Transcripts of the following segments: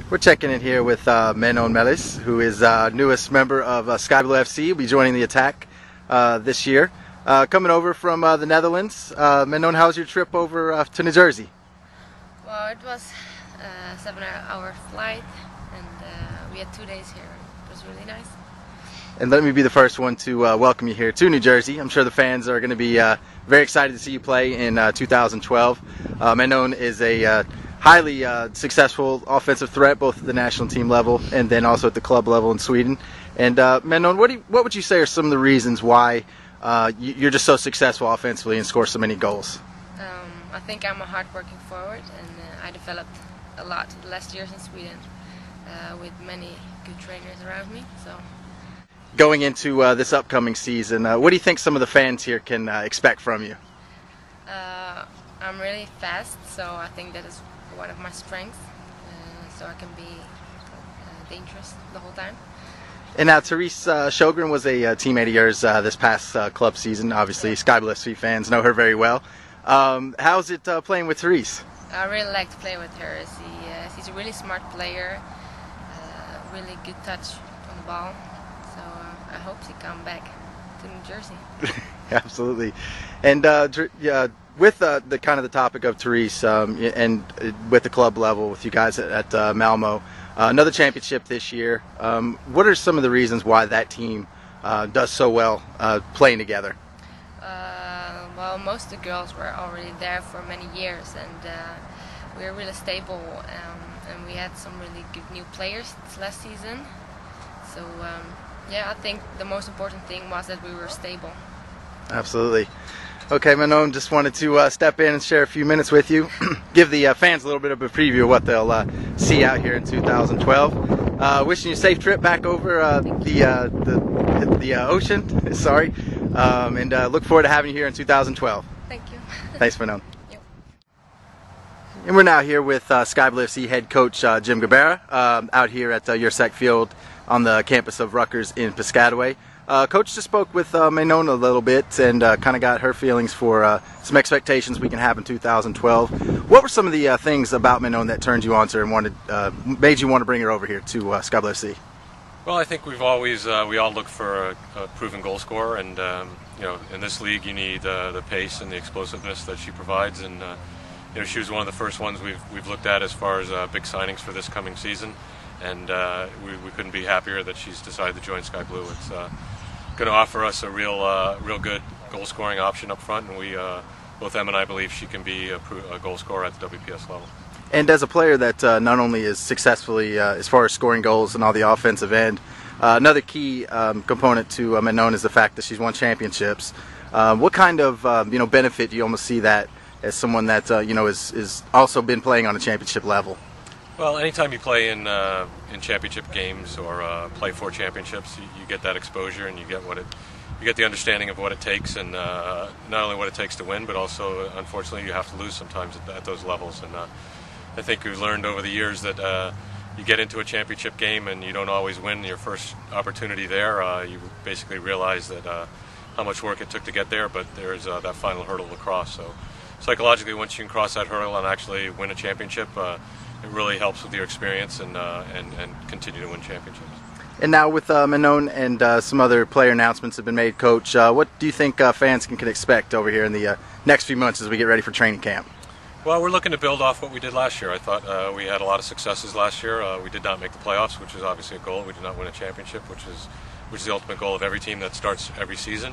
We're checking in here with Manon Melis, who is newest member of Sky Blue FC. Will be joining the attack this year. Coming over from the Netherlands. Manon, how was your trip over to New Jersey? Well, it was a 7-hour flight, and we had 2 days here. It was really nice. And let me be the first one to welcome you here to New Jersey. I'm sure the fans are going to be very excited to see you play in 2012. Manon is a highly successful offensive threat, both at the national team level and then also at the club level in Sweden. And Manon, what would you say are some of the reasons why you're just so successful offensively and score so many goals? I think I'm a hard-working forward, and I developed a lot the last years in Sweden with many good trainers around me. So, going into this upcoming season, what do you think some of the fans here can expect from you? I'm really fast, so I think that is one of my strengths, so I can be dangerous the whole time. And now Therese Sjogren was a teammate of yours this past club season. Obviously, Sky Blue FC fans know her very well. How's it playing with Therese? I really like to play with her. She's a really smart player, really good touch on the ball. So I hope she come back to New Jersey. Absolutely. And with the kind of the topic of Therese and with the club level, with you guys at Malmo, another championship this year. What are some of the reasons why that team does so well playing together? Well, most of the girls were already there for many years, and we were really stable, and we had some really good new players this last season. So yeah, I think the most important thing was that we were stable. Absolutely. Okay, Manon, just wanted to step in and share a few minutes with you, give the fans a little bit of a preview of what they'll see out here in 2012. Wishing you a safe trip back over the ocean, sorry, and look forward to having you here in 2012. Thank you. Thanks, Manon. And we're now here with Sky Blue FC head coach Jim Gabarra out here at Ursek Field on the campus of Rutgers in Piscataway. Coach just spoke with Manon a little bit and kind of got her feelings for some expectations we can have in 2012. What were some of the things about Manon that turned you on to her and made you want to bring her over here to Sky Blue FC? Well, I think we've always we all look for a proven goal scorer, and you know, in this league you need the pace and the explosiveness that she provides, and you know, she was one of the first ones we've looked at as far as big signings for this coming season, and we couldn't be happier that she's decided to join Sky Blue. It's going to offer us a real good goal scoring option up front, and we both Em and I believe she can be a goal scorer at the WPS level. And as a player that not only is successfully as far as scoring goals and all the offensive end, another key component to Manon is the fact that she's won championships. What kind of benefit do you almost see that as someone that is also been playing on a championship level? Well, anytime you play in championship games or play for championships, you get that exposure, and you get the understanding of what it takes, and not only what it takes to win, but also, unfortunately, you have to lose sometimes at those levels. And I think we've learned over the years that you get into a championship game and you don't always win your first opportunity there. You basically realize that how much work it took to get there, but there's that final hurdle to cross. So psychologically, once you can cross that hurdle and actually win a championship, it really helps with your experience and continue to win championships. And now with Manon and some other player announcements have been made, Coach, what do you think fans can expect over here in the next few months as we get ready for training camp? Well, we're looking to build off what we did last year. I thought we had a lot of successes last year. We did not make the playoffs, which is obviously a goal. We did not win a championship, which is the ultimate goal of every team that starts every season.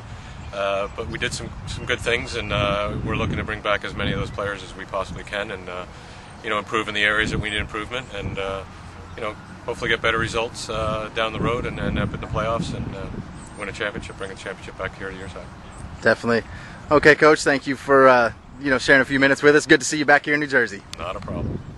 But we did some good things, and we're looking to bring back as many of those players as we possibly can, and improve in the areas that we need improvement, and hopefully get better results down the road, and end up in the playoffs and win a championship, bring a championship back here to your side. Definitely. Okay, Coach, thank you for sharing a few minutes with us. Good to see you back here in New Jersey. Not a problem.